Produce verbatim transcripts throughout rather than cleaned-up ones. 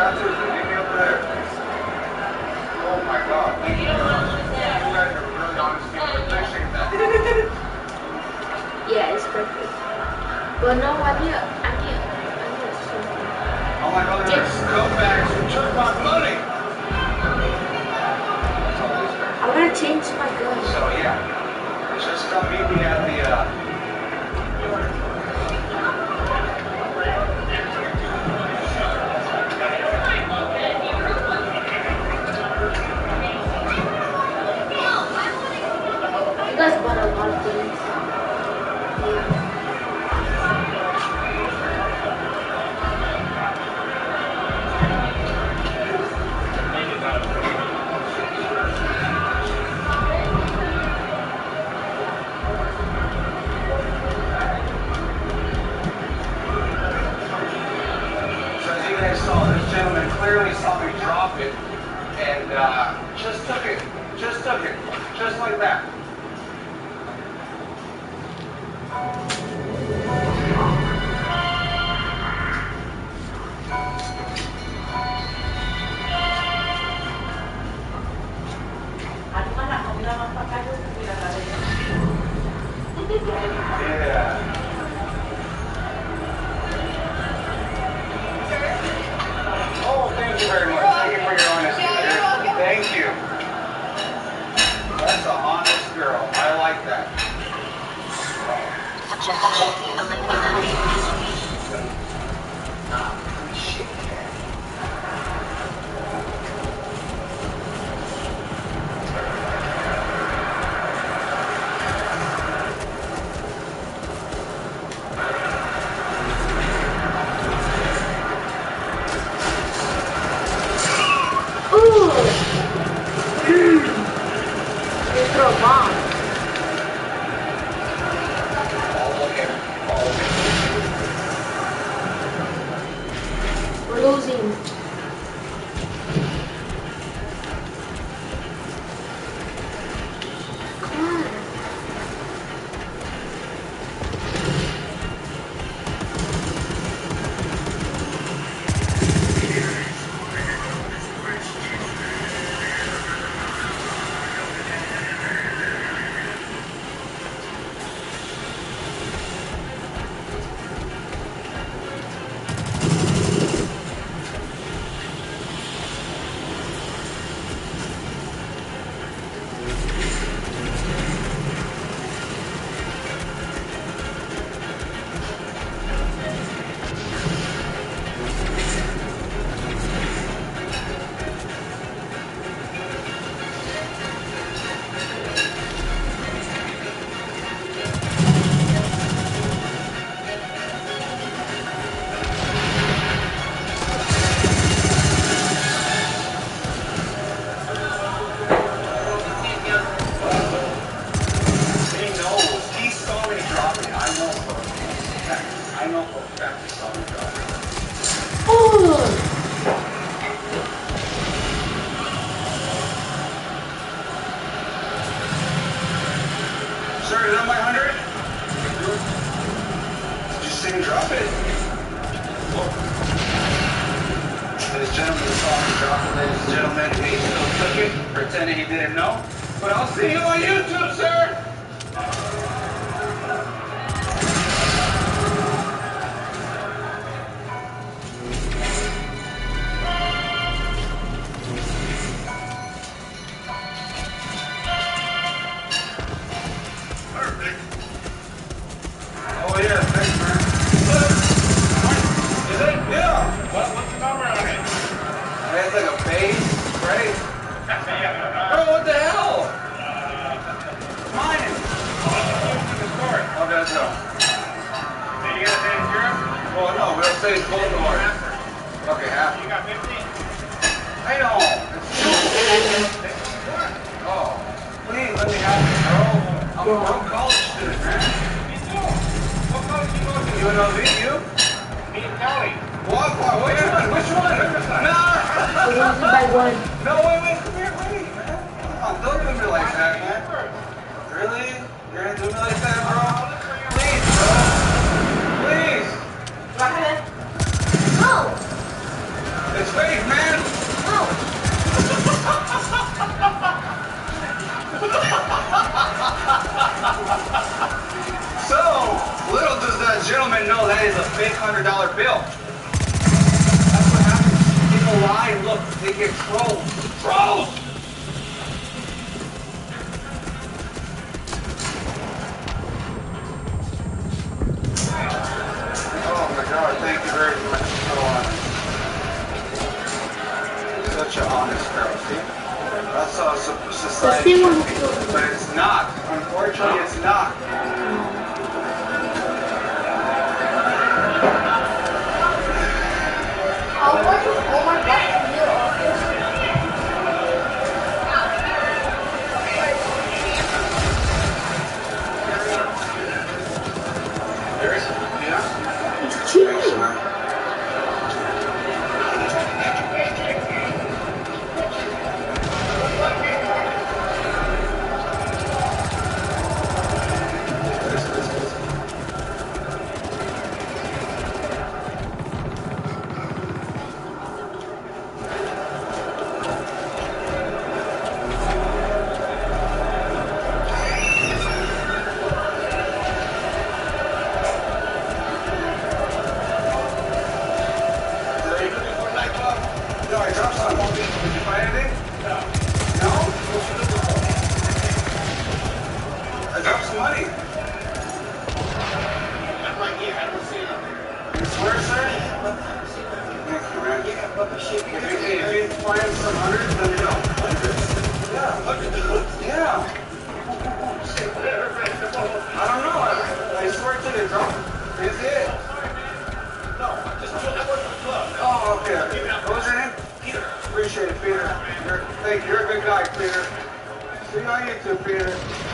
bathrooms. Meet me over there. Oh my God. Thank you very much. You guys are really honest people. Appreciate that. Yeah, it's perfect. But no, I need, I need, I need something. Oh my God, they're scumbags who took my money. I want to change my gun. So yeah, just come meet me at the. Uh, You guys bought a lot of things. Yeah. Saw this gentleman clearly saw me drop it and uh, just took it, just took it, just like that. Yeah. Thank you very much. Thank you for your honesty. Thank you. That's an honest girl. I like that. Shit. We're losing. I know for a fact he saw me drop it. Oh! Sir, is that my hundred? Did you see me drop it? Oh. This gentleman saw me drop it, ladies and gentlemen. He still took it, pretending he didn't know. But I'll see you on YouTube, sir! Oh yeah, thanks, man. Is it? Yeah. What, what's the number on it? It's like a base, right? Bro, what the hell? Mine. Oh, that's no. Did you get a say it's yours? Well, no, we'll say it's both of ours. Okay, half. You got fifty? I know. Oh, please let me have it, bro. I'm a broke college student, man. U N L V, you? Me and Kelly. What? What? Which one? Which one? No! One by one. No, wait, wait, come here, wait, man. Come on, don't do me like that, man. Really? You're gonna do me like that, bro? Please, bro. Please. No! It's fake, man. No. So, little does that gentleman know that is a fake hundred dollar bill. That's what happens. People lie and look, they get trolls. Trolls! Oh my God, thank you very much. So honest. Such an honest girl, see? That's how society should be. But it's not. Unfortunately, it's not. Oh, what is, oh my God, Yeah? it's cheating. Thanks, man. No, I dropped some. Did you find anything? No. No? I dropped some money. I'm right here. I don't see anything. You swear, sir? Thank you, man. Yeah, but the shit. If you, if you find some hundreds, let me know. Hundreds? Yeah. Hundreds? Yeah. I don't know. I, I swear to you, drop. Is it? No, I just told you I work for the club. Oh, okay. What was your name? Peter. Appreciate it, Peter. You're, thank you. You're a good guy, Peter. See you on YouTube, Peter.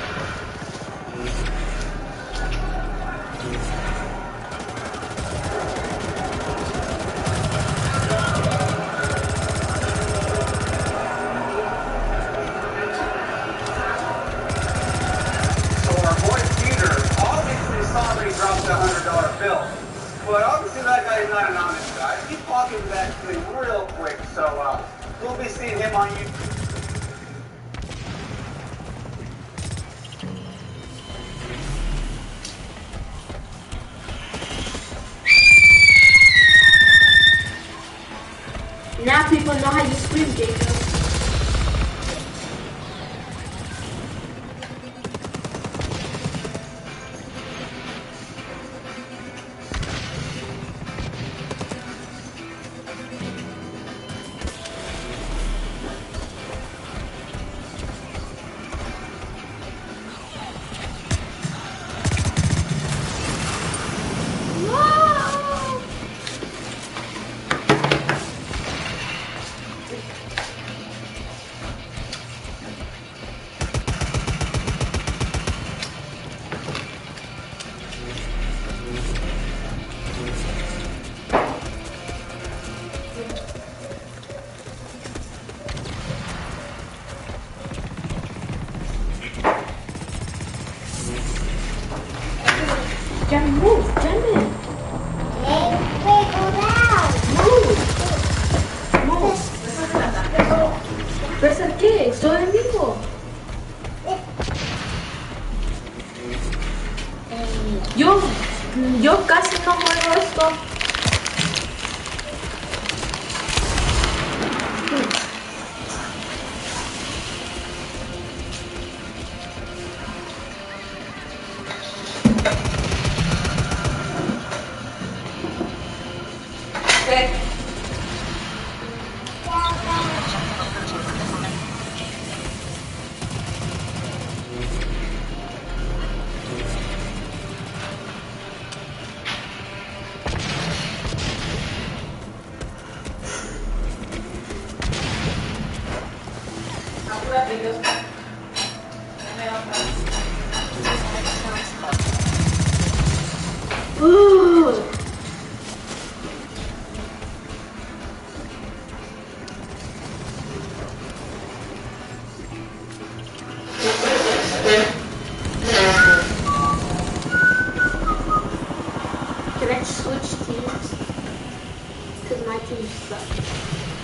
So our boy Peter obviously saw that he dropped a hundred dollar bill. But obviously that guy is not an honest guy. He pocketed that thing real quick, so uh, we'll be seeing him on YouTube. Now people know how you scream, Jacob. Whoa! Jen, move, Jen. Move. Move. ¿Pero es qué? Estoy en vivo. Yo, yo casi no juego esto. Okay. Ooh. Can I switch teams? Because my team sucks.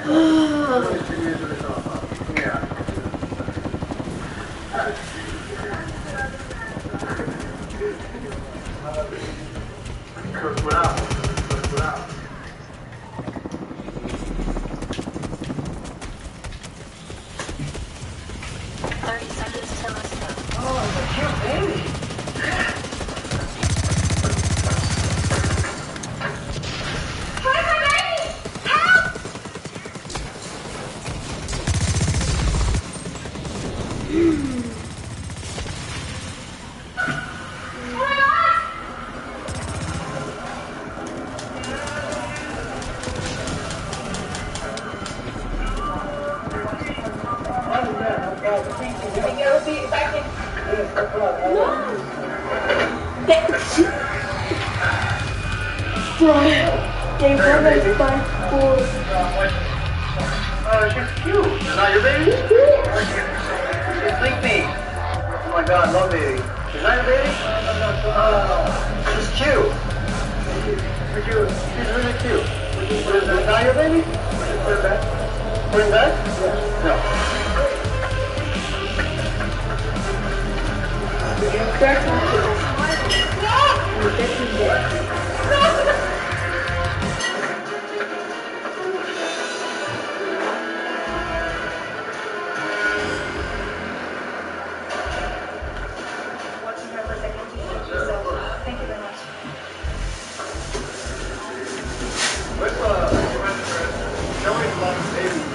thirty seconds till it's done. Oh, it's a cute baby. Where's my baby? Help! Oh my God! They run us by force. Oh, she's cute. Is that your baby? She's sleepy. Oh my God, love baby. Is that your baby? Oh, she's cute. She's cute. She's really cute. Is that your baby? Put it back. Put it back? Yeah. No. That's not it. This is it. Watching her for second teaching, so thank you very much. What's uh, Joey's mom's baby?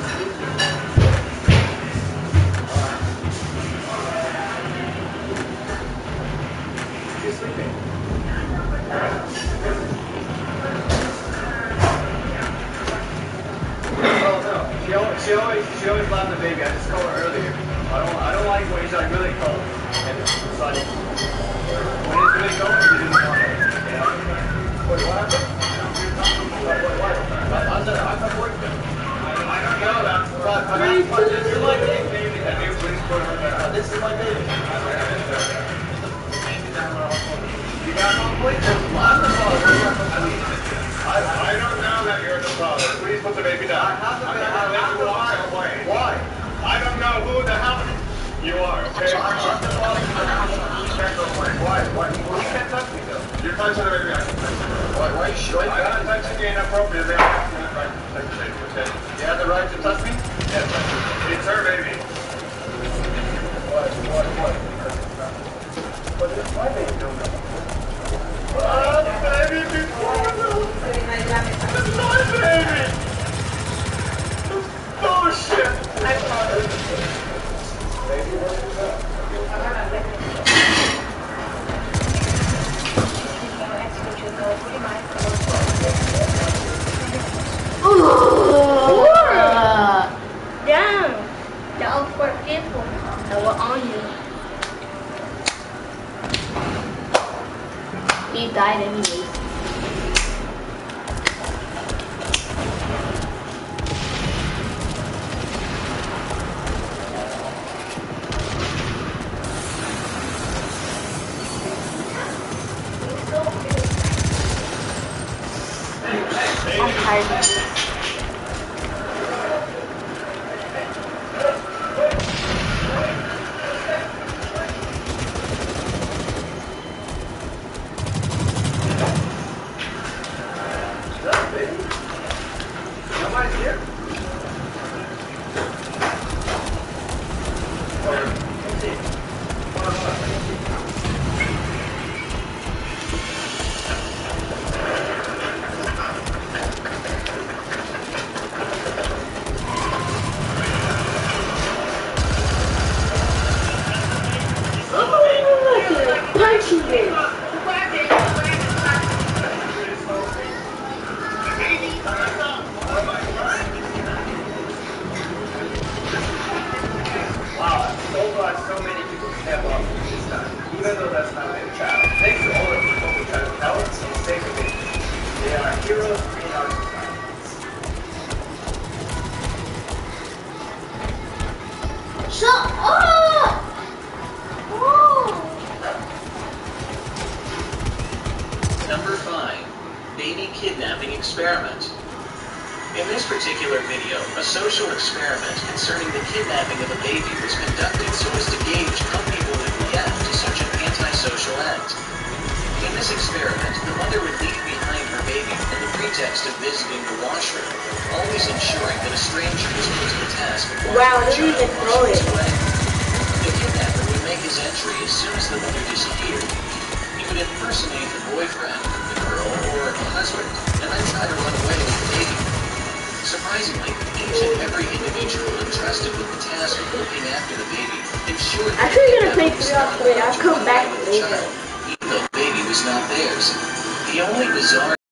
She's sleeping. Oh no, she always, she always, she always loved the baby. I just called her earlier. I don't, I don't like when he's like really cold. And it's like, when he's really cold, he didn't want it. Yeah. Wait, what happened? What, what, what? I, I said, I thought boyfriend. I don't know. That's but, I mean, but this is my baby. baby. I mean, please put her back. This is my baby. You got no boyfriend. I'm the father. I mean, I, I don't know that you're the father. Please put the baby down. I have to, I have, I have to walk away. Why? I don't know who the hell you are, okay? I'm the father. You can't go away. Why? Why? Well, you can't touch me, though. You're touching the baby. I can touch you. Why? Why are you showing me? I'm not touching you inappropriately. I have the right to touch the baby, okay? You have the right to touch me? Yes, it's her baby. What? What? What? What is my baby doing? Oh, baby, before this is my baby! Bullshit! I baby, what is that? Damn! That was forgetful. That were on you. He died anyways. I'm tired of this. Nobody's here. Punching it. Wow, I'm so glad so many people step up this time, even though that's not their child. Thanks to all the people who try to help and save the baby. They are heroes in our society. Shut up! Oh. Number five, baby kidnapping experiment. In this particular video, a social experiment concerning the kidnapping of a baby was conducted so as to gauge how people would react to such an antisocial act. In this experiment, the mother would leave behind her baby on the pretext of visiting the washroom, always ensuring that a stranger was put to the task of watching Wow, the they didn't child even wash throw its it. away. The kidnapper would make his entry as soon as the mother disappeared. He would impersonate the boyfriend, the girl, or a husband, and then try to run away with the baby. Surprisingly, each and every individual entrusted with the task of looking after the baby ensured that Actually, the gonna play kidnapper was three on not three. allowed I'll to come run back away with the later. child, even though the baby was not theirs. The only bizarre